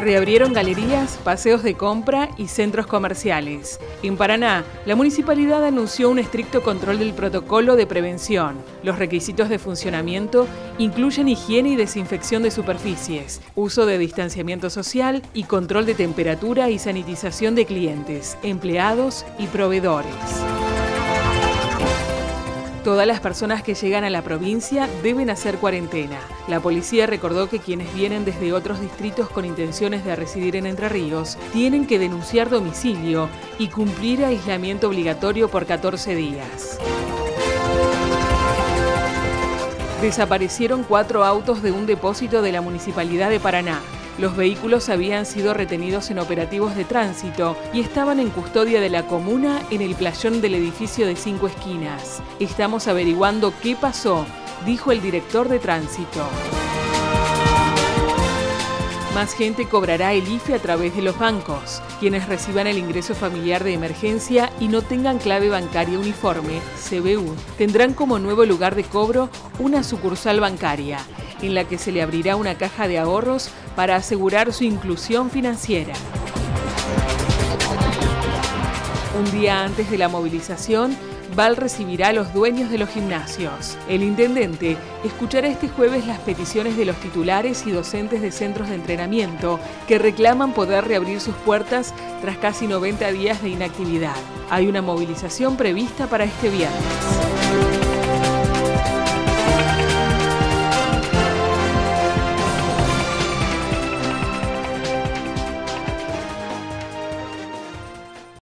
Reabrieron galerías, paseos de compra y centros comerciales. En Paraná, la municipalidad anunció un estricto control del protocolo de prevención. Los requisitos de funcionamiento incluyen higiene y desinfección de superficies, uso de distanciamiento social y control de temperatura y sanitización de clientes, empleados y proveedores. Todas las personas que llegan a la provincia deben hacer cuarentena. La policía recordó que quienes vienen desde otros distritos con intenciones de residir en Entre Ríos tienen que denunciar domicilio y cumplir aislamiento obligatorio por 14 días. Desaparecieron 4 autos de un depósito de la Municipalidad de Paraná. Los vehículos habían sido retenidos en operativos de tránsito y estaban en custodia de la comuna en el playón del edificio de 5 esquinas. Estamos averiguando qué pasó, dijo el director de tránsito. Más gente cobrará el IFE a través de los bancos. Quienes reciban el ingreso familiar de emergencia y no tengan clave bancaria uniforme, CBU, tendrán como nuevo lugar de cobro una sucursal bancaria, en la que se le abrirá una caja de ahorros para asegurar su inclusión financiera. Un día antes de la movilización, Val recibirá a los dueños de los gimnasios. El intendente escuchará este jueves las peticiones de los titulares y docentes de centros de entrenamiento que reclaman poder reabrir sus puertas tras casi 90 días de inactividad. Hay una movilización prevista para este viernes.